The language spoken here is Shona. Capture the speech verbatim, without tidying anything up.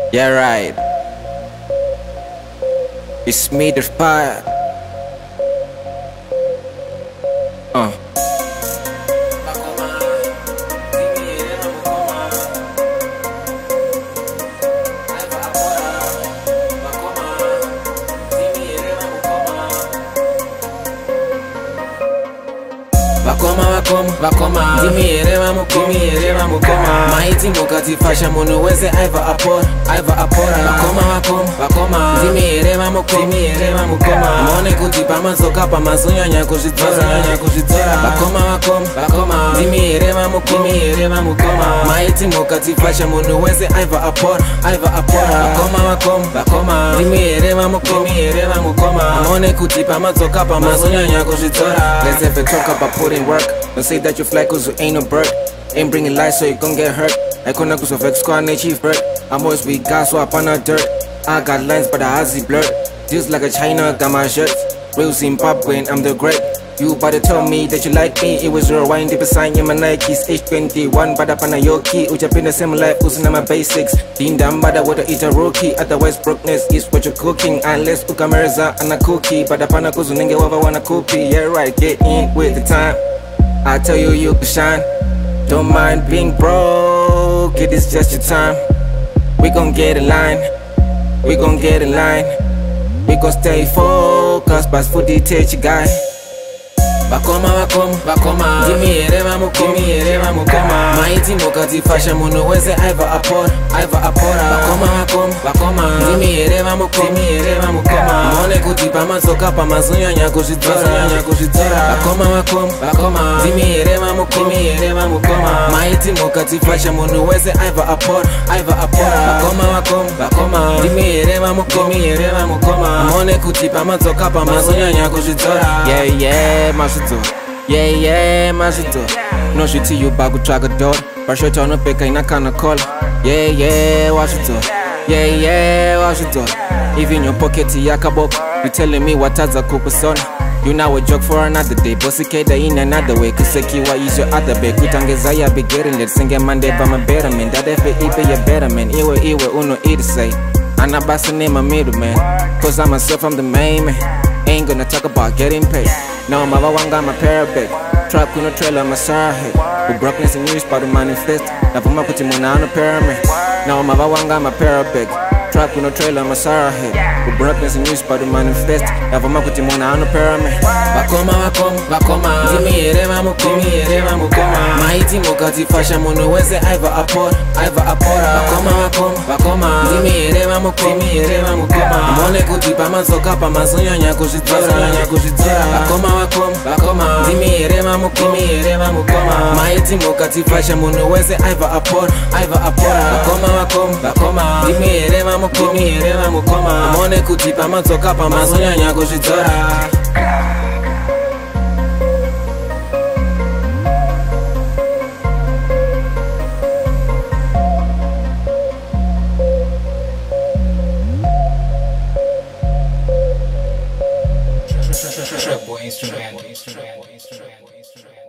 Yeah, right. It's me, the fire. Uh. Vakoma vakoma vakoma Dimire vamukoma Dimire vamukoma Maiti mukati fasha munu wese aiva apora Aiva apora Vakoma vakoma vakoma Dimire vamukoma Dimire vamukoma Mone kuti pamazoka pamazonyanya kuzvidzora Nyanya kuzvidzora Vakoma vakoma vakoma Dimire vamukoma Dimire vamukoma Maiti mukati fasha munu wese aiva apora Aiva apora Vakoma vakoma vakoma Dimire vamukoma Dimire vamukoma Mone kuti pamazoka pamazonyanya kuzvidzora. Let's have a talk about putting work. Don't say that you fly cause you ain't no bird. Ain't bringing light so you gon' get hurt. I couldn't cause of X squad chief bird. I'm always with gas so up on the dirt. I got lines but I has the blur. Just like a China got my shirts. Real Zimbabwean, I'm the great. You about to tell me that you like me. It was your wine, deep sign in my Nikes. Age twenty-one, but up on a yoki. Which up in the same life, using my basics. Ding dam, but I would eat a rookie. Otherwise, brokenness is what you're cooking. Unless you come and a cookie. But up on a kuzu nigga, whatever wanna copy. Yeah, right, get in with the time. I tell you, you can shine. Don't mind being broke, it is just your time. We gon' get in line. We gon' get in line. We gon' stay focused, but for the teacher guy. Vakoma vakoma vakoma Dimire vamukoma Dimire vamukoma Maiti mukati fasha munu wese aiva apora Aiva apora Vakoma vakoma vakoma Dimire vamukoma Dimire vamukoma Mone kuti pamazoka pamazonyanya kuzvidzora Nyanya kuzvidzora Vakoma vakoma vakoma Dimire vamukoma Dimire vamukoma Maiti mukati fasha munu wese aiva apora Aiva apora Vakoma vakoma vakoma Dimire vamukoma Dimire vamukoma Mone kuti pamazoka pamazonyanya kuzvidzora. Yeah, yeah, mazvidzora. Yeah, yeah, mazvidzora. Nozviti you bakutsvaga dora. Pashota unopeka inakana kola. Yeah, yeah, wazvidzora. Yeah, yeah, wazvidzora. Even your pocket yakaboka. You telling me watadza kukusona. You now a joke for another day. Bossy keda in another way. Kusekiwa is your other bag. Kutangeza ya be getting it. Singe mande pa my betterment. That F ipe ya betterment. Iwe iwe uno iti say. Anabasa name my middleman. Cause I myself I'm the main man. Ain't gonna talk about getting paid. Now I'm a one got my parabag. Truck with no trailer on my side. With brokenness and news about to manifest. Now I'm put him on a pyramid. Now I'm a one got my parabag. Truck with no trailer on my side. With brokenness and news about to manifest. Now I'm put him on a pyramid. Vakoma vakoma vakoma Dimire vamukoma Dimire vamukoma Maiti mukati fasha munu wese aiva apora Aiva apora Vakoma vakoma vakoma Dimire vamukoma Dimire vamukoma Mone kuti pamazoka pamazonyanya kuzvidzora Nyanya kuzvidzora Vakoma vakoma vakoma Dimire vamukoma Dimire vamukoma Maiti mukati fasha munu wese aiva apora Aiva apora Vakoma vakoma vakoma Dimire vamukoma Dimire vamukoma Mone kuti pamazoka pamazonyanya kuzvidzora. Trap boy instrumental.